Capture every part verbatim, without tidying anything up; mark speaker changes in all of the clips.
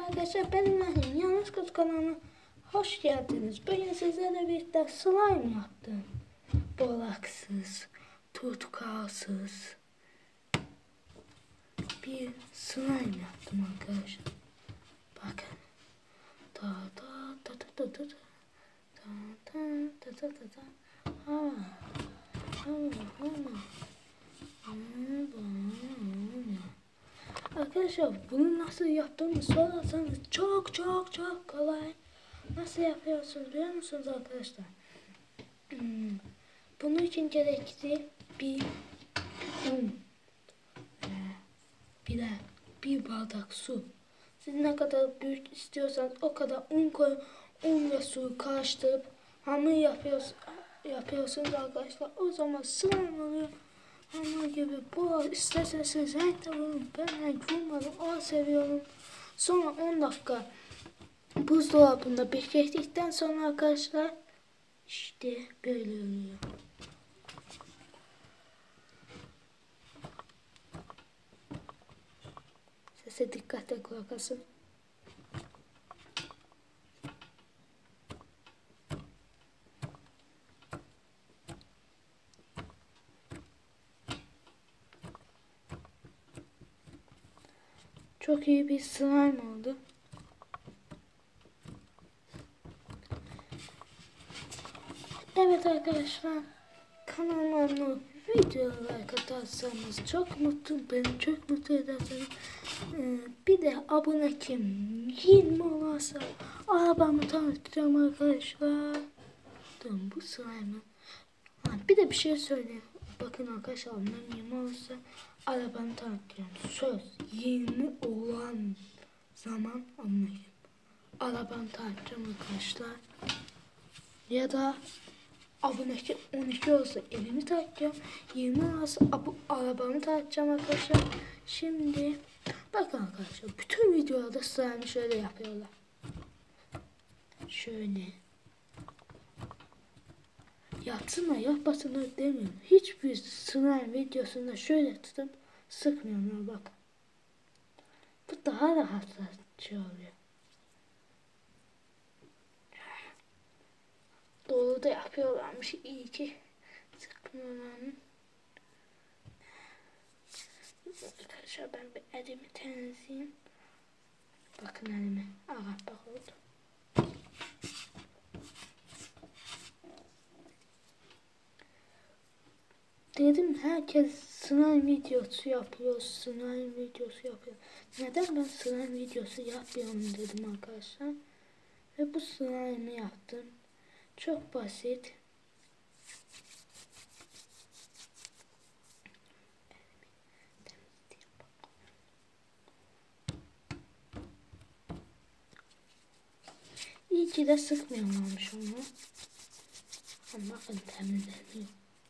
Speaker 1: Arkadaşlar ben Nahim. Yanlış Kız kanalına hoş geldiniz. Bugün sizlerle birlikte slime yaptım. Bolaksız, tutkalsız bir slime yaptım arkadaşlar. Bakın. Ta ta ta ta ta ta ta ta ta ta ta ta. Ha. Ha. Ha. Arkadaşlar bunu nasıl yaptığımı sorarsanız çok çok çok kolay. Nasıl yapıyorsunuz biliyor musunuz arkadaşlar? Hmm. Bunun için gerekli bir un, ee, bir de bir bardak su. Siz ne kadar büyük istiyorsanız o kadar un koyun. Un ve suyu karıştırıp hamur yapıyorsunuz, yapıyorsunuz arkadaşlar. O zaman slime oluyor. Hamur gibi bu isterseniz renk de vurun. Ben renk vurmadım. O seviyorum. Sonra on dakika buzdolabında beklettikten sonra arkadaşlar işte böyle oluyor. Sese dikkatle kulak asın. Çok iyi bir slime oldu. Evet arkadaşlar, kanalıma videolar katarsanız çok mutlu, beni çok mutlu ederseniz ee, bir de abone kim yirmi olursa arabamı tanıtacağım arkadaşlar. Durun bu slime'ı. Ha, bir de bir şey söyleyeyim. Bakın arkadaşlar, abone yirmi olursa arabamı tanıtacağım. Söz yirmi olan zaman anlayın. Arabamı tanıtacağım arkadaşlar. Ya da abone on iki olsa evimi takacağım. yirmi olsa arabamı takacağım arkadaşlar. Şimdi bakın arkadaşlar, bütün videolarda slime şöyle yapıyorlar. Şöyle. Yapsınlar yapmasınlar demiyorum. Hiçbir slime videosunda şöyle tutup sıkmıyorlar bak. Bu daha rahatlatıcı oluyor. Dolu da yapıyorlarmış, iyi ki sıkmıyorlarmış. Arkadaşlar ben bir elimi temizleyeyim. Bakın elime. Aha bak oldu. Dedim herkes slime videosu yapıyor, slime videosu yapıyor. Neden ben slime videosu yapmıyorum dedim arkadaşlar. Ve bu slime'ı yaptım. Çok basit. İyi ki de sıkmıyorlarmış onu. Ama bakın temizleniyor.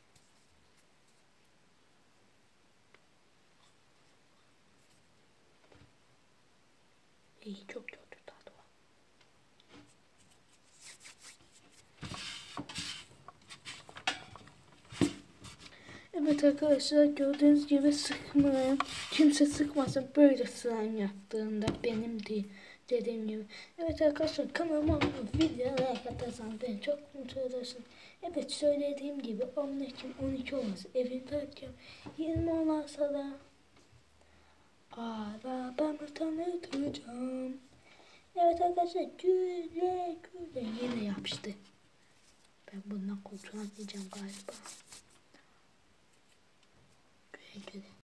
Speaker 1: İyi, çok çok tadı var. Evet arkadaşlar, gördüğünüz gibi sıkmayın. Kimse sıkmasın böyle slime yaptığında benim değil. Dediğim gibi. Evet arkadaşlar, kanalıma videoya like atarsanız beni çok mutlu edersiniz. Evet, söylediğim gibi on iki olmaz. Evini takacağım. yirmi olursa da arabamı tanıtacağım. Evet arkadaşlar, güle güle. Yine yapıştı. Ben bundan kurtulamayacağım galiba. Güle güle.